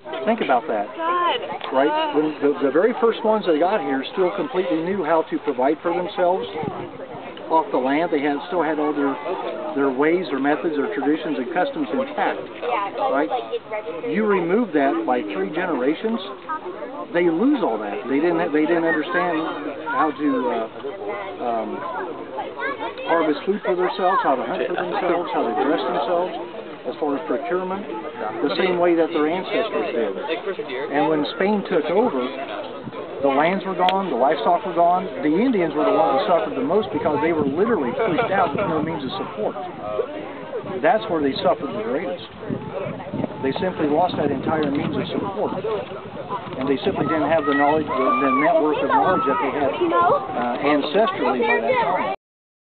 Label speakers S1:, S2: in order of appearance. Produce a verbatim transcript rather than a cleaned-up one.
S1: Think about that.
S2: God.
S1: Right? When the, the very first ones that got here still completely knew how to provide for themselves off the land. They had still had all their their ways, their methods, their traditions and customs intact. Right? You remove that by three generations, they lose all that. They didn't have, they didn't understand how to uh, um, harvest food for themselves, how to hunt for themselves, how to dress themselves, as far as procurement, the same way that their ancestors did. And when Spain took over, the lands were gone, the livestock were gone. The Indians were the ones who suffered the most because they were literally pushed out with no means of support. That's where they suffered the greatest. They simply lost that entire means of support. And they simply didn't have the knowledge, the, the network of knowledge that they had uh, ancestrally by that time.